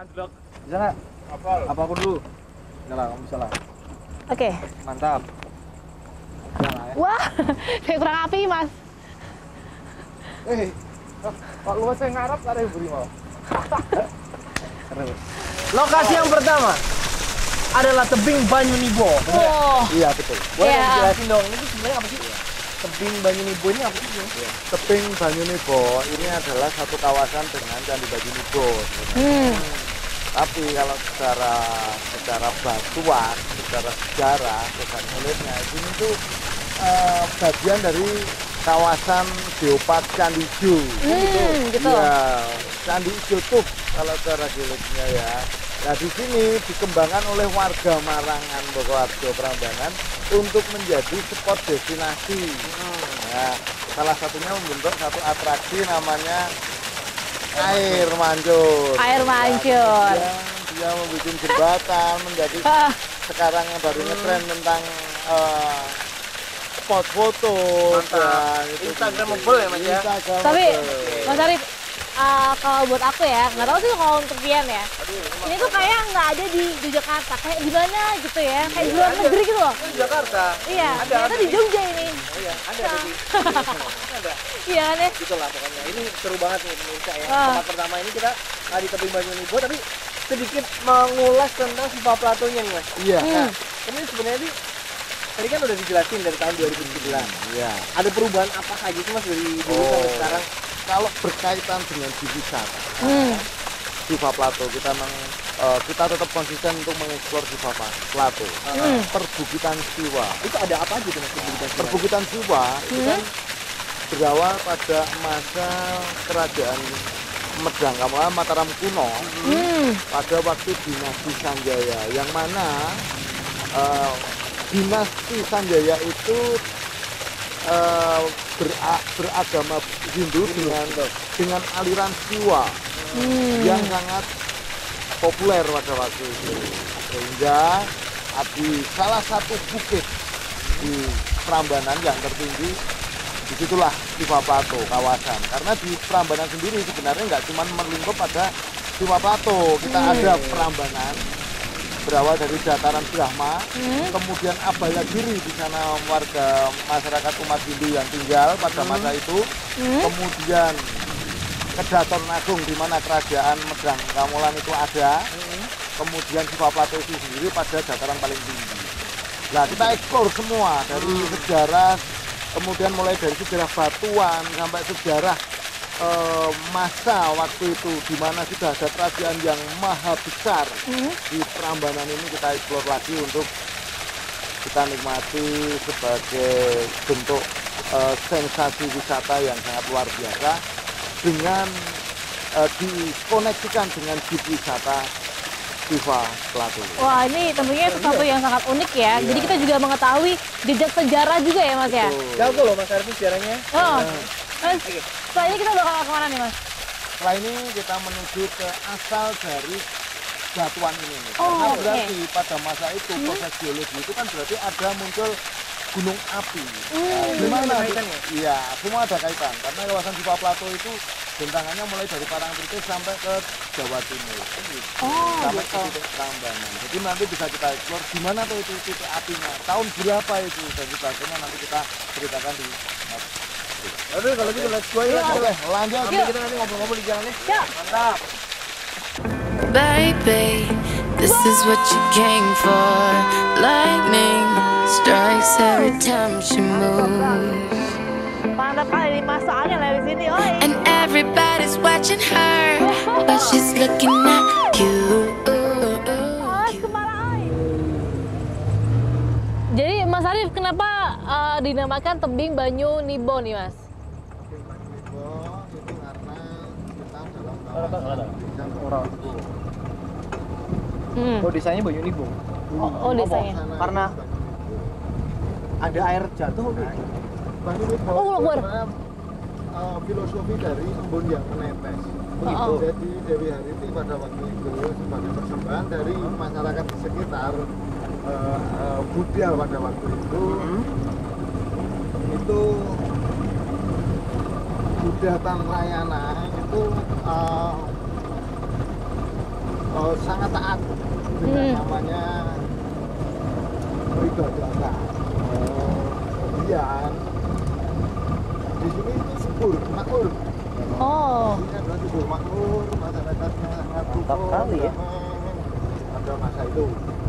anjlok. Bisa nggak? Apal. Apa aku dulu? Enggak lah, kamu bisa lah. Oke. Mantap. Jalan ya. Wah, kayak kurang api, Mas. Kok lu saya ngarep ada yang beri mau. Lokasi yang pertama adalah tebing Banyunibo. Oh, Iya betul. Boleh Iya. kamu jelasin dong, ini tuh sebenarnya apa sih? Tebing Banyunibo ini apa sih? Tebing Banyunibo ini adalah satu kawasan dengan Candi Banyunibo. Tapi kalau secara batuan, secara sejarah, secara mulutnya ini tuh bagian dari kawasan Geopark Candi Ijo. gitu. Iya, Candi Ijo tuh kalau secara geologinya ya. Nah di sini dikembangkan oleh warga Marangan, Bokoharjo, Prambanan untuk menjadi spot destinasi. Nah, salah satunya membentuk satu atraksi namanya air mancur. Air mancur. Dia membuat jembatan menjadi sekarang yang baru ngetren tentang spot foto. Mantap. Instagramable ya, Mas ya? Instagramable. Tapi Mas Arif, kalau buat aku ya, nggak tahu sih kalau untuk Pian ya. Ini tuh kayak nggak ada di Yogyakarta, kayak di mana gitu ya, kayak di luar negeri gitu loh. Di Jakarta. Iya, ternyata di Jogja ini. Iya, ada di. Ada. Iya kan ya? Gitu lah pokoknya. Ini seru banget nih pemirsa ya. Ah. Tempat pertama ini kita di tebing Banyunibo, tapi sedikit mengulas tentang Siva Platonya nih, Mas. Iya. Ini sebenarnya nih tadi kan udah dijelasin dari tahun 2009. Iya. Ada perubahan apa aja sih, Mas, dari dulu sampai sekarang? Kalau berkaitan dengan wisata, Siva Plato kita tetap konsisten untuk mengeksplor Siva Plato. Perbukitan Siwa. Itu ada apa aja tuh, Mas? Perbukitan Siwa itu kan berawal pada masa kerajaan Medang Mataram kuno pada waktu dinasti Sanjaya, yang mana dinasti Sanjaya itu beragama Hindu dengan aliran Siwa yang sangat populer pada waktu itu, sehingga di salah satu bukit di Prambanan yang tertinggi, disitulah Siva Plato kawasan. Karena di Prambanan sendiri sebenarnya nggak cuma melingkup pada Siva Plato, kita ada Prambanan berawal dari dataran Brahma, kemudian Abayagiri, di sana warga masyarakat umat Hindu yang tinggal pada masa itu, kemudian Kedaton Agung di mana kerajaan Medang Kamolan itu ada, kemudian Siva Plato itu sendiri pada dataran paling tinggi. Nah kita eksplor semua dari sejarah, kemudian mulai dari sejarah batuan sampai sejarah masa waktu itu di mana sudah ada kerajaan yang maha besar di Prambanan ini, kita eksplor lagi untuk kita nikmati sebagai bentuk sensasi wisata yang sangat luar biasa dengan dikoneksikan dengan jeep wisata Siva Plato. Wah, ini tentunya sesuatu yang sangat unik ya. Jadi kita juga mengetahui jejak sejarah juga ya, Mas ya. Jago loh Mas Arif sejarahnya. Oh, Mas, setelah ini kita bakal kemana nih, Mas? Setelah ini kita menuju ke asal dari batuan ini. Oh, Karena oke. berarti pada masa itu proses geologi itu kan berarti ada muncul gunung api. Gimana? Ada kaitannya? Iya, semua ada kaitan. Karena kawasan Siva Plato itu bentangannya mulai dari Parangtritis sampai ke Jawa Timur. Oh, Sampai gitu. ke titik Prambanan. Jadi nanti bisa kita eksplor di mana tuh itu titik apinya, tahun berapa itu, dan sebagainya nanti kita ceritakan di Aduh, kalau gitu let's go ya. Oke, lanjut. Sambil kita nanti ngobrol-ngobrol di jalan nih. Ya. Mantap. Baby, this is what you came for. Lightning strikes every time she moves, Mantap kali nih Mas, soalnya lewat sini. Oh, and everybody's watching her, but she's looking at you. Mas, kemana? Jadi Mas Arif, kenapa dinamakan tebing Banyunibo nih, Mas? Itu karena kita dalam kawasan Oh, desanya Banyunibo. Oh, desanya. Karena ada air jatuh gitu. Banyunibo Oh, keluar. karena filosofi dari embun yang menetes. Oh. Jadi Dewi Hariti pada waktu itu sebagai persembahan dari masyarakat di sekitar Buddha pada waktu itu Buddha Tantrayana itu sangat taat dengan namanya beribadah. Kemudian di sini itu subur, makmur. Oh. Ini adalah subur makmur, masyarakatnya sangat rukun, kali ya. damai pada masa itu.